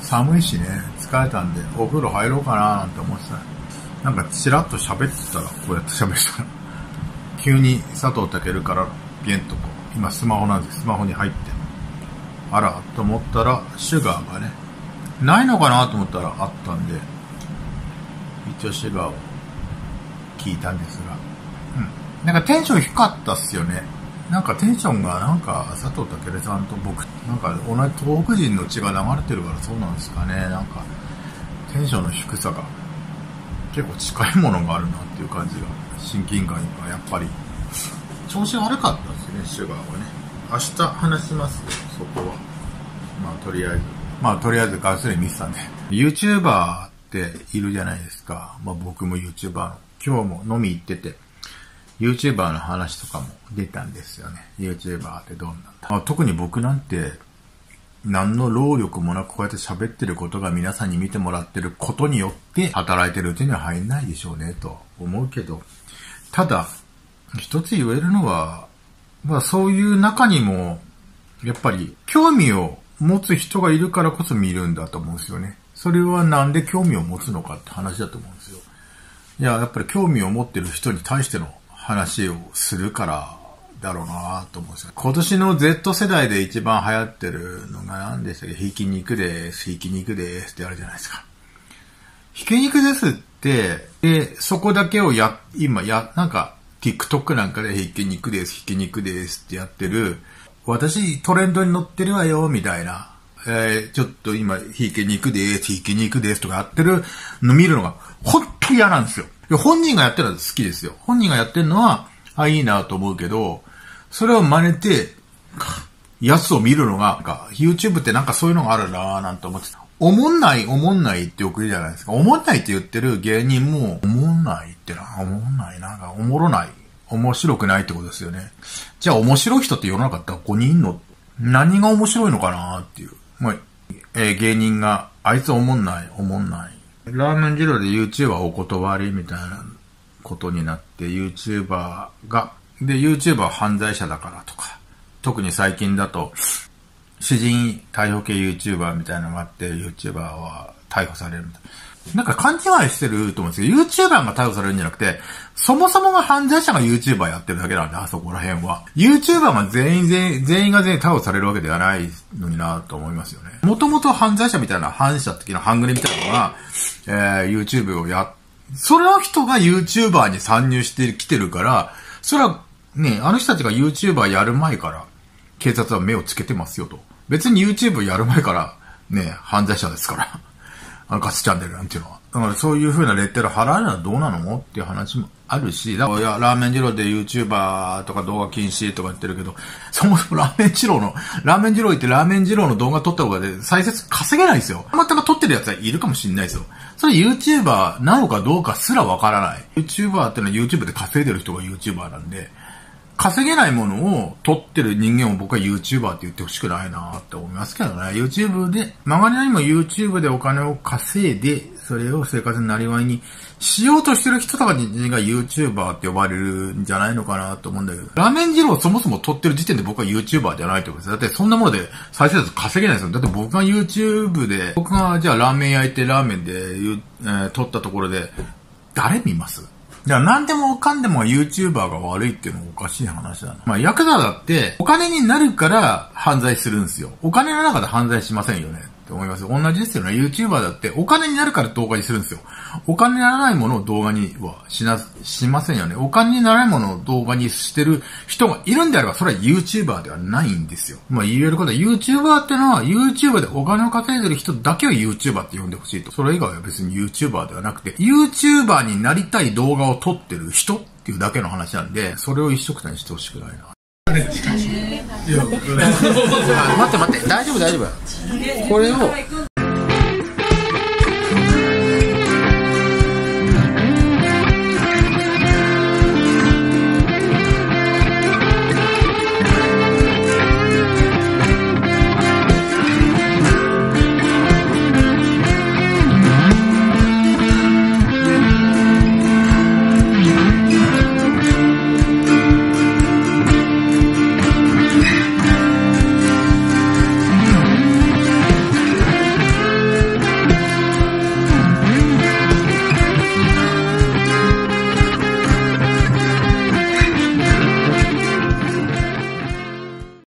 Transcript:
寒いしね、疲れたんで、お風呂入ろうかななんて思ってた。なんかチラッと喋ってたら、こうやって喋ってたら、急に佐藤健からピエンとこう、今スマホなんです。スマホに入って。あら、と思ったら、シュガーがね、ないのかなと思ったらあったんで、一応シュガーを聞いたんですが、なんかテンション低かったっすよね。なんかテンションがなんか佐藤健さんと僕、なんか同じ東北人の血が流れてるからそうなんですかね。なんかテンションの低さが結構近いものがあるなっていう感じが、親近感がやっぱり。調子悪かったですね、シュガーはね。明日話しますよ、そこは。まあとりあえずがっつり見てたんで。YouTuber っているじゃないですか。まあ僕も YouTuber、今日も飲み行ってて、YouTuber の話とかも出たんですよね。YouTuber ってどうなんだ。まあ、特に僕なんて、何の労力もなくこうやって喋ってることが皆さんに見てもらってることによって働いてるうちには入んないでしょうねと思うけど、ただ、一つ言えるのは、まあそういう中にも、やっぱり興味を持つ人がいるからこそ見るんだと思うんですよね。それはなんで興味を持つのかって話だと思うんですよ。いや、やっぱり興味を持ってる人に対しての話をするからだろうなと思うんですよ。今年の Z 世代で一番流行ってるのが何でしたっけ？ひき肉です、ひき肉ですってあるじゃないですか。ひき肉ですって、で、そこだけを今なんか TikTok なんかでひき肉です、ひき肉ですってやってる、私トレンドに乗ってるわよ、みたいな。ちょっと今、ひき肉です、ひき肉ですとかやってるの見るのが本当に嫌なんですよ。本人がやってるのは好きですよ。本人がやってるのは、いいなと思うけど、それを真似て、やつを見るのが、なんか YouTube ってなんかそういうのがあるなぁなんて思ってた。おもんないってよく言うじゃないですか。おもんないって言ってる芸人も、おもんないっておもんない、なんかおもろない。面白くないってことですよね。じゃあ面白い人って世の中どこにいんの？何が面白いのかなっていう。まあ、芸人が、あいつおもんない。ラーメン二郎で YouTuber お断りみたいなことになって、YouTuber は犯罪者だからとか、特に最近だと、詩人逮捕系 YouTuber みたいなのがあって、YouTuber は逮捕されるみたいな。なんか勘違いしてると思うんですけど、YouTuber が逮捕されるんじゃなくて、そもそもが犯罪者が YouTuber やってるだけなんで、あそこら辺は。YouTuber が全員が逮捕されるわけではないのになと思いますよね。もともと犯罪者みたいな、反社的な半グレみたいなのが、YouTube をそれの人が YouTuber に参入してきてるから、それはね、あの人たちが YouTuber やる前から、警察は目をつけてますよと。別に YouTube やる前から、ね、犯罪者ですから。ガスチャンネルなんていうのは。だからそういう風なレッテル払うのはどうなのっていう話もあるし、だからラーメン二郎で YouTuber とか動画禁止とか言ってるけど、そもそもラーメン二郎行ってラーメン二郎の動画撮った方がで再生稼げないんですよ。たまたま撮ってるやつはいるかもしれないですよ。それ YouTuber なのかどうかすらわからない。YouTuber ってのは YouTube で稼いでる人が YouTuber なんで、稼げないものを撮ってる人間を僕は YouTuber って言ってほしくないなって思いますけどね。YouTube で、曲がりなりも YouTube でお金を稼いで、それを生活のなりわいにしようとしてる人とかにが YouTuber って呼ばれるんじゃないのかなと思うんだけど、ラーメン二郎をそもそも撮ってる時点で僕は YouTuber じゃないってことです。だってそんなもので再生数稼げないですよ。だって僕が YouTube で、僕がじゃあラーメン焼いてラーメンで、撮ったところで、誰見ます？いや、何でもかんでも YouTuber が悪いっていうのもおかしい話だな。まあ、ヤクザだって、お金になるから犯罪するんですよ。お金の中で犯罪しませんよね。って思いますよ。同じですよね。YouTuber だって、お金になるから動画にするんですよ。お金にならないものを動画にはしませんよね。お金にならないものを動画にしてる人がいるんであれば、それは YouTuber ではないんですよ。まあ、言えることは、YouTuber ってのは、YouTube でお金を稼いでる人だけを YouTuber って呼んでほしいと。それ以外は別に YouTuber ではなくて、YouTuber になりたい動画を撮ってる人っていうだけの話なんで、それを一緒くたにしてほしくないな。いや、待って、大丈夫。これを、